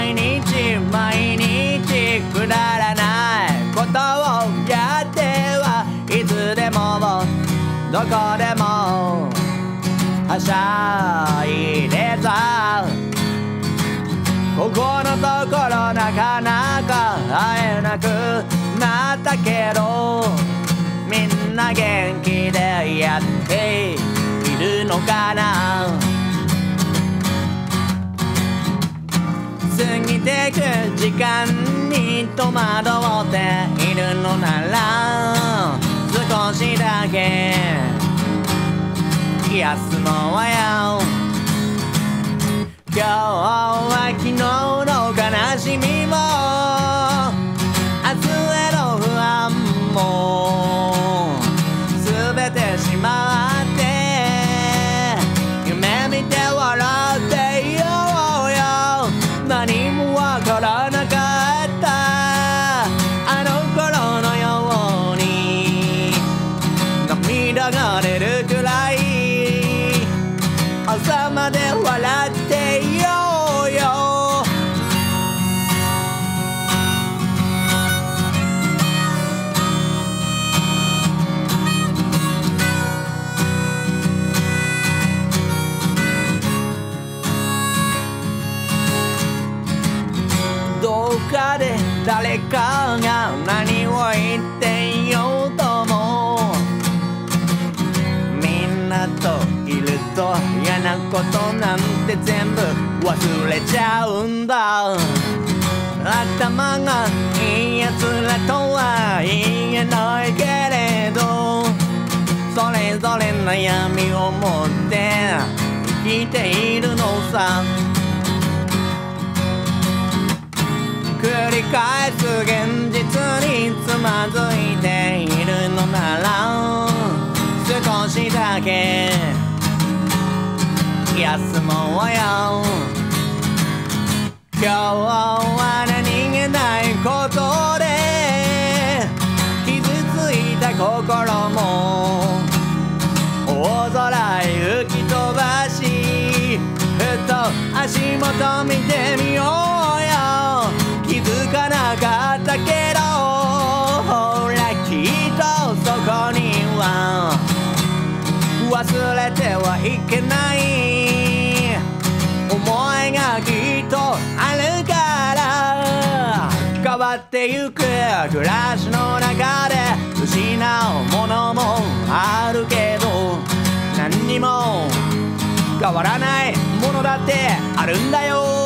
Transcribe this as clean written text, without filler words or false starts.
毎日毎日くだらないことをやってはいつでもどこでもはしゃいでた。ここのところなかなか会えなくなったけど、みんな元気でやっているのかな。過ぎてく時間に戸惑っているのなら少しだけ休もうよ。今日は昨日の悲しみも明日への不安も全てしまって夢見て笑っていようよ。何もわからなかったあの頃のように涙が出るくらい朝まで笑っていようよ。どうかで誰かが何を言っていようともみんなといると嫌なことなんて全部忘れちゃうんだ。頭がいいやつらとは言えないけれどそれぞれ悩みを持って生きているのさ。繰り返す現実につまずいているのなら少しだけ休もうよ。今日は何気ないことで傷ついた心も大空へ吹き飛ばしふと足元見てみようよ。気づかなかったけどほらきっとそこには忘れてはいけない思いがきっとあるから変わってゆく暮らしの中で失うものもあるけど何にも変わらないものだってあるんだよ。